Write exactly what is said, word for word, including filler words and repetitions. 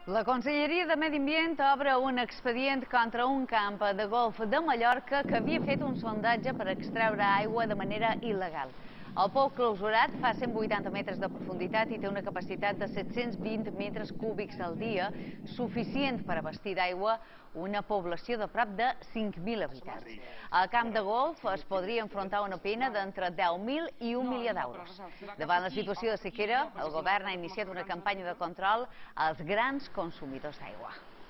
La Conselleria de Medi Ambient obre un expedient contra un camp de golf de Mallorca que havia fet un sondatge per extreure aigua de manera il·legal. El pou clausurat fa cent vuitanta metres de profunditat i té una capacitat de set-cents vint metres cúbics al dia, suficient per abastir d'aigua una població de prop de cinc mil habitants. El camp de golf es podria enfrontar a una pena d'entre deu mil i un milió d'euros. Davant la situació de sequera, el govern ha iniciat una campanya de control als grans consumidors d'aigua.